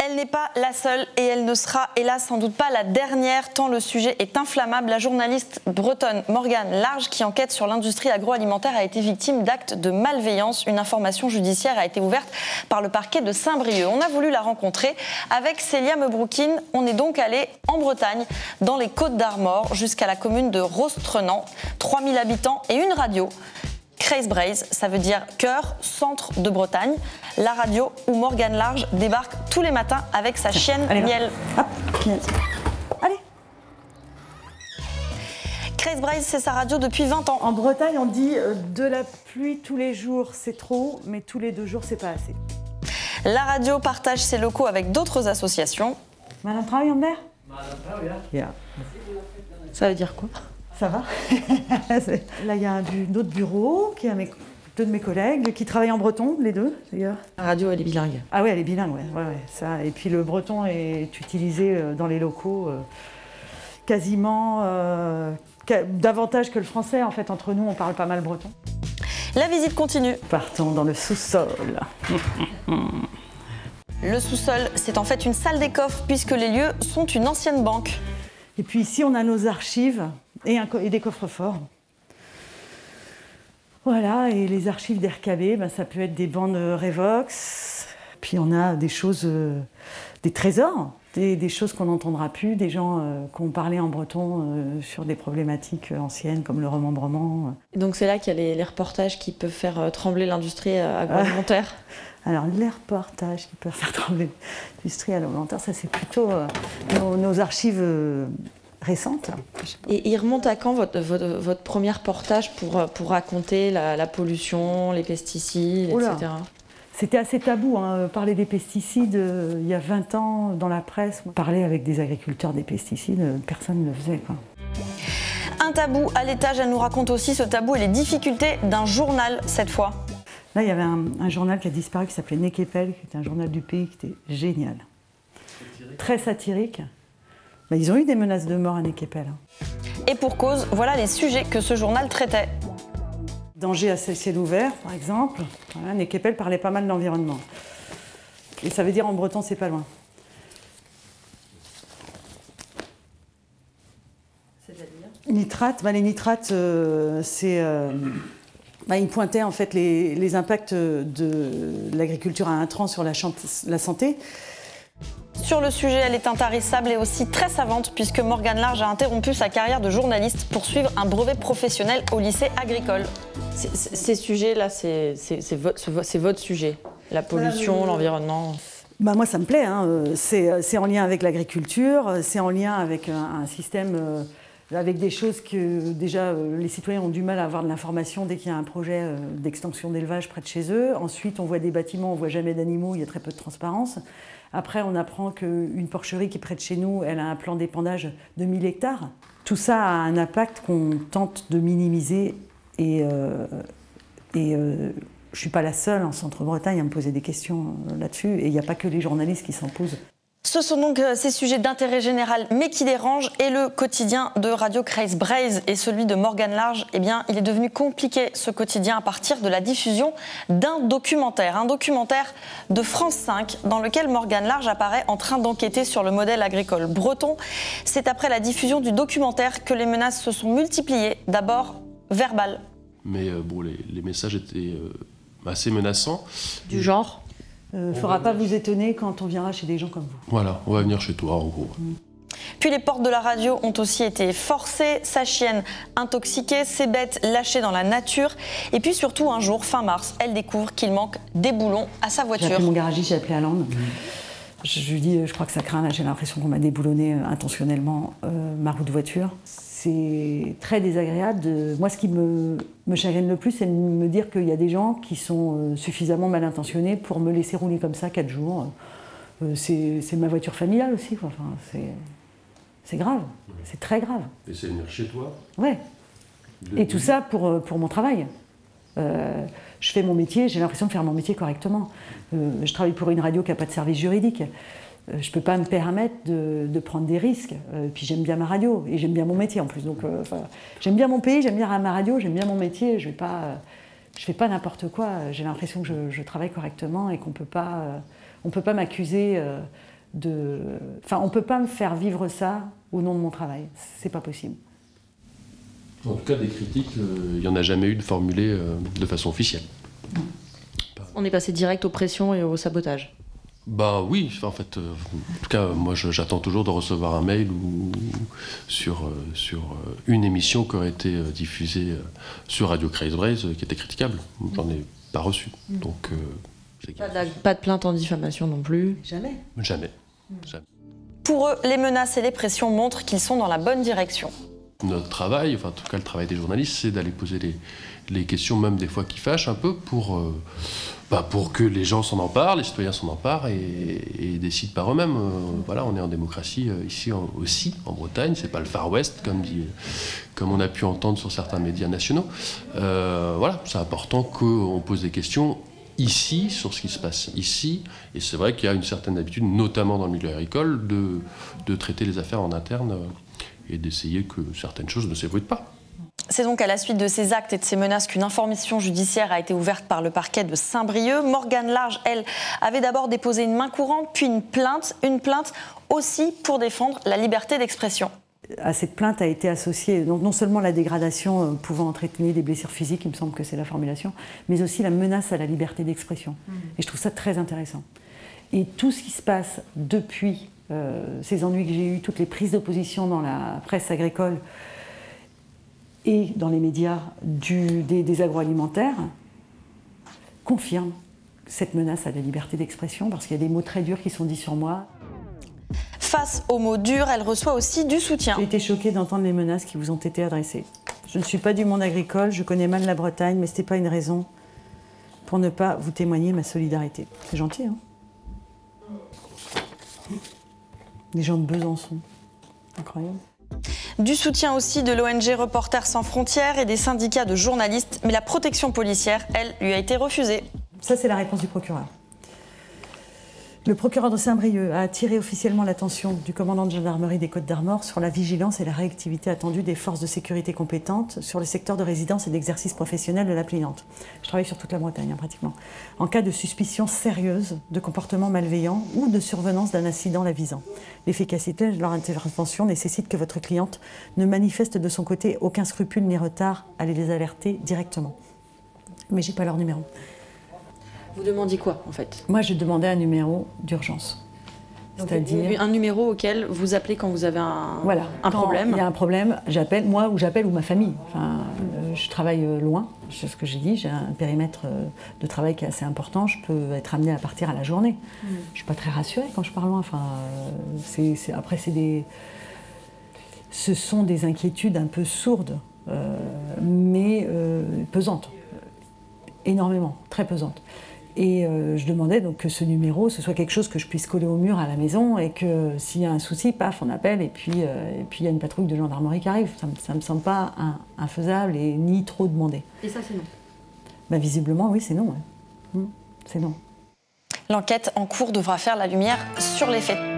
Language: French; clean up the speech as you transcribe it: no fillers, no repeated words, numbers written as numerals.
Elle n'est pas la seule et elle ne sera, hélas, sans doute pas la dernière, tant le sujet est inflammable. La journaliste bretonne Morgane Large, qui enquête sur l'industrie agroalimentaire, a été victime d'actes de malveillance. Une information judiciaire a été ouverte par le parquet de Saint-Brieuc. On a voulu la rencontrer avec Célia Mebroukine. On est donc allé en Bretagne, dans les Côtes-d'Armor, jusqu'à la commune de Rostrenant. 3000 habitants et une radio. Craze-Braze, ça veut dire cœur, centre de Bretagne. La radio où Morgane Large débarque tous les matins avec sa chienne Miel. Hop, Miel. Allez. Craze-Braze, c'est sa radio depuis 20 ans. En Bretagne, on dit de la pluie tous les jours, c'est trop, mais tous les 2 jours, c'est pas assez. La radio partage ses locaux avec d'autres associations. Madame travaille en mer? Yeah. Ça veut dire quoi? Ça va. Là, il y a un autre bureau qui a deux de mes collègues qui travaillent en breton, les deux d'ailleurs. La radio, elle est bilingue. Ah ouais, elle est bilingue, ouais, ça. Et puis le breton est utilisé dans les locaux quasiment davantage que le français. En fait, entre nous, on parle pas mal breton. La visite continue. Partons dans le sous-sol. Le sous-sol, c'est en fait une salle des coffres puisque les lieux sont une ancienne banque. Et puis ici, on a nos archives et des coffres-forts. Voilà, et les archives d'RKB, ça peut être des bandes Revox. Puis on a des choses, des trésors, des choses qu'on n'entendra plus, des gens qui ont parlé en breton sur des problématiques anciennes comme le remembrement. Et donc c'est là qu'il y a les reportages qui peuvent faire trembler l'industrie agroalimentaire. Alors les reportages qui peuvent faire trembler l'industrie agroalimentaire, ça c'est plutôt nos archives récentes. Et il remonte à quand votre premier reportage pour raconter la pollution, les pesticides, etc. C'était assez tabou, parler des pesticides il y a 20 ans dans la presse. Parler avec des agriculteurs des pesticides, personne ne le faisait, quoi. Un tabou à l'étage, elle nous raconte aussi ce tabou et les difficultés d'un journal cette fois. Là, il y avait un journal qui a disparu qui s'appelait Nekepel, qui était un journal du pays qui était génial. Très satirique. Ils ont eu des menaces de mort à Nekepel. Et pour cause, voilà les sujets que ce journal traitait. Danger à ciel ouvert, par exemple. Voilà, Nekepel parlait pas mal d'environnement. Et ça veut dire en breton, c'est pas loin. C'est-à-dire nitrates, les nitrates, c'est... ils pointaient en fait les impacts de l'agriculture à intrants sur la santé. Sur le sujet, elle est intarissable et aussi très savante puisque Morgane Large a interrompu sa carrière de journaliste pour suivre un brevet professionnel au lycée agricole. Ces sujets-là, c'est votre sujet, la pollution, l'environnement. Moi, ça me plaît. C'est en lien avec l'agriculture, c'est en lien avec un système, avec des choses que déjà les citoyens ont du mal à avoir de l'information dès qu'il y a un projet d'extension d'élevage près de chez eux. Ensuite, on voit des bâtiments, on ne voit jamais d'animaux, il y a très peu de transparence. Après, on apprend qu'une porcherie qui est près de chez nous, elle a un plan d'épandage de 1000 hectares. Tout ça a un impact qu'on tente de minimiser et je ne suis pas la seule en Centre-Bretagne à me poser des questions là-dessus. Et il n'y a pas que les journalistes qui s'en posent. Ce sont donc ces sujets d'intérêt général mais qui dérangent et le quotidien de Radio Craze-Braze et celui de Morgane Large, il est devenu compliqué ce quotidien à partir de la diffusion d'un documentaire. Un documentaire de France 5 dans lequel Morgane Large apparaît en train d'enquêter sur le modèle agricole breton. C'est après la diffusion du documentaire que les menaces se sont multipliées, d'abord verbales. Mais les messages étaient assez menaçants. Du genre ? Il ne faudra pas vous étonner quand on viendra chez des gens comme vous. Voilà, on va venir chez toi, en gros. Puis les portes de la radio ont aussi été forcées, sa chienne intoxiquée, ses bêtes lâchées dans la nature. Et puis surtout, un jour, fin mars, elle découvre qu'il manque des boulons à sa voiture. J'ai appelé mon garagiste, j'ai appelé Alan. Je lui dis, je crois que ça craint, là, j'ai l'impression qu'on m'a déboulonné intentionnellement ma roue de voiture. C'est très désagréable. Moi, ce qui me chagrine le plus, c'est de me dire qu'il y a des gens qui sont suffisamment mal intentionnés pour me laisser rouler comme ça 4 jours. C'est ma voiture familiale aussi, quoi. Enfin, c'est grave, c'est très grave. Et c'est venir chez toi? Ouais. Et tout ça pour mon travail. Je fais mon métier, j'ai l'impression de faire mon métier correctement. Je travaille pour une radio qui n'a pas de service juridique. Je ne peux pas me permettre de prendre des risques. Puis j'aime bien ma radio et j'aime bien mon métier en plus. Donc, j'aime bien mon pays, j'aime bien ma radio, j'aime bien mon métier. Je fais pas n'importe quoi. J'ai l'impression que je travaille correctement et qu'on ne peut pas m'accuser Enfin, on ne peut pas me faire vivre ça au nom de mon travail. C'est pas possible. En tout cas, des critiques, il n'y en a jamais eu de formulées de façon officielle. On est passé direct aux pressions et au sabotage. Bah oui, en fait, en tout cas, moi j'attends toujours de recevoir un mail sur une émission qui aurait été diffusée sur Radio Crazy Braze qui était critiquable. J'en ai pas reçu. Donc, pas de plainte en diffamation non plus. Jamais. Jamais. Pour eux, les menaces et les pressions montrent qu'ils sont dans la bonne direction. Notre travail, enfin en tout cas le travail des journalistes, c'est d'aller poser les questions, même des fois qui fâchent un peu, pour que les gens s'en emparent, les citoyens s'en emparent et décident par eux-mêmes. Voilà, on est en démocratie ici aussi, en Bretagne, c'est pas le Far West, comme on a pu entendre sur certains médias nationaux. Voilà, c'est important qu'on pose des questions ici, sur ce qui se passe ici, et c'est vrai qu'il y a une certaine habitude, notamment dans le milieu agricole, de traiter les affaires en interne et d'essayer que certaines choses ne s'ébruitent pas. C'est donc à la suite de ces actes et de ces menaces qu'une information judiciaire a été ouverte par le parquet de Saint-Brieuc. Morgane Large, elle, avait d'abord déposé une main courante, puis une plainte aussi pour défendre la liberté d'expression. À cette plainte a été associée donc non seulement la dégradation pouvant entraîner des blessures physiques, il me semble que c'est la formulation, mais aussi la menace à la liberté d'expression. Et je trouve ça très intéressant. Et tout ce qui se passe depuis ces ennuis que j'ai eus, toutes les prises d'opposition dans la presse agricole et dans les médias des agroalimentaires, confirment cette menace à la liberté d'expression, parce qu'il y a des mots très durs qui sont dits sur moi. Face aux mots durs, elle reçoit aussi du soutien. J'ai été choquée d'entendre les menaces qui vous ont été adressées. Je ne suis pas du monde agricole, je connais mal la Bretagne, mais ce n'était pas une raison pour ne pas vous témoigner ma solidarité. C'est gentil, hein? Des gens de Besançon. Incroyable. Du soutien aussi de l'ONG Reporters sans frontières et des syndicats de journalistes, mais la protection policière, elle, lui a été refusée. Ça, c'est la réponse du procureur. Le procureur de Saint-Brieuc a attiré officiellement l'attention du commandant de gendarmerie des Côtes-d'Armor sur la vigilance et la réactivité attendue des forces de sécurité compétentes sur le secteur de résidence et d'exercice professionnel de la plaignante. Je travaille sur toute la Bretagne, hein, pratiquement. En cas de suspicion sérieuse de comportement malveillant ou de survenance d'un incident la visant. L'efficacité de leur intervention nécessite que votre cliente ne manifeste de son côté aucun scrupule ni retard à les alerter directement. Mais j'ai pas leur numéro. Vous demandiez quoi, en fait? Moi, je demandais un numéro d'urgence. C'est-à-dire un numéro auquel vous appelez quand vous avez un problème. Il y a un problème, j'appelle, moi ou j'appelle ou ma famille. Enfin, je travaille loin, c'est ce que j'ai dit, j'ai un périmètre de travail qui est assez important, je peux être amenée à partir à la journée. Je ne suis pas très rassurée quand je pars loin. Enfin, ce sont des inquiétudes un peu sourdes, mais pesantes. Énormément, très pesantes. Et je demandais donc que ce numéro, ce soit quelque chose que je puisse coller au mur à la maison et que s'il y a un souci, paf, on appelle et puis il y a une patrouille de gendarmerie qui arrive. Ça ne me semble pas infaisable et ni trop demandé. Et ça, c'est non? Ben, visiblement, oui, c'est non. Ouais. C'est non. L'enquête en cours devra faire la lumière sur les faits.